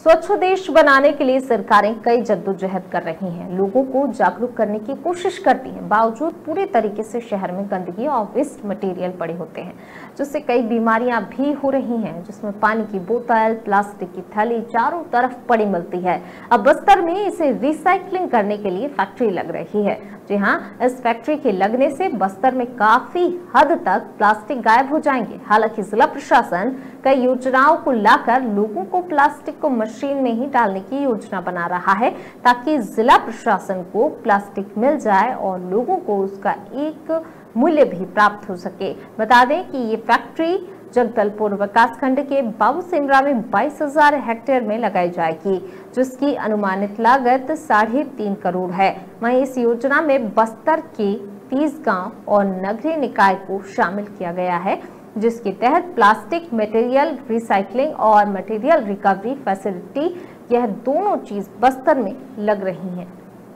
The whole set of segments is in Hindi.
स्वच्छ देश बनाने के लिए सरकारें कई जद्दोजहद कर रही हैं, लोगों को जागरूक करने की कोशिश करती हैं। बावजूद पूरे तरीके से शहर में गंदगी और वेस्ट मटेरियल पड़े होते हैं, जिससे कई बीमारियां भी हो रही हैं, जिसमें पानी की बोतल, प्लास्टिक की थैली चारों तरफ पड़ी मिलती है। अब बस्तर में इसे रिसाइकलिंग करने के लिए फैक्ट्री लग रही है। जी हाँ, इस फैक्ट्री के लगने से बस्तर में काफी हद तक प्लास्टिक गायब हो जाएंगे। हालांकि जिला प्रशासन कई योजनाओं को लाकर लोगों को प्लास्टिक को मशीन में ही डालने की योजना बना रहा है, ताकि जिला प्रशासन को प्लास्टिक मिल जाए और लोगों को उसका एक मूल्य भी प्राप्त हो सके। बता दें कि ये फैक्ट्री जगदलपुर विकासखंड के बाबूसिमरा में 22,000 हेक्टेयर में लगाई जाएगी, जिसकी अनुमानित लागत 3.5 करोड़ है। वहीं इस योजना में बस्तर के 30 गांव और नगरीय निकाय को शामिल किया गया है, जिसके तहत प्लास्टिक मटेरियल रिसाइकलिंग और मटेरियल रिकवरी फैसिलिटी, यह दोनों चीज बस्तर में लग रही हैं।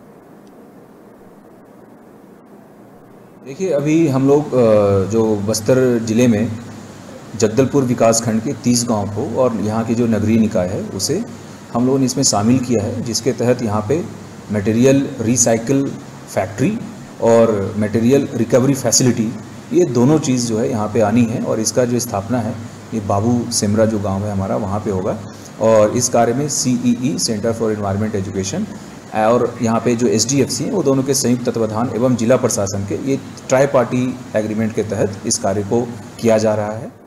देखिए, अभी हम लोग जो बस्तर जिले में जगदलपुर विकासखंड के 30 गांव को और यहाँ की जो नगरीय निकाय है उसे हम लोगों ने इसमें शामिल किया है, जिसके तहत यहाँ पे मटेरियल रिसाइकल फैक्ट्री और मटेरियल रिकवरी फैसिलिटी, ये दोनों चीज़ जो है यहाँ पे आनी है। और इसका जो स्थापना है ये बाबूसिमरा जो गांव है हमारा, वहाँ पे होगा। और इस कार्य में CEE centre for environment education और यहाँ पे जो SDFC हैं वो दोनों के संयुक्त तत्वाधान एवं जिला प्रशासन के ये ट्राई पार्टी एग्रीमेंट के तहत इस कार्य को किया जा रहा है।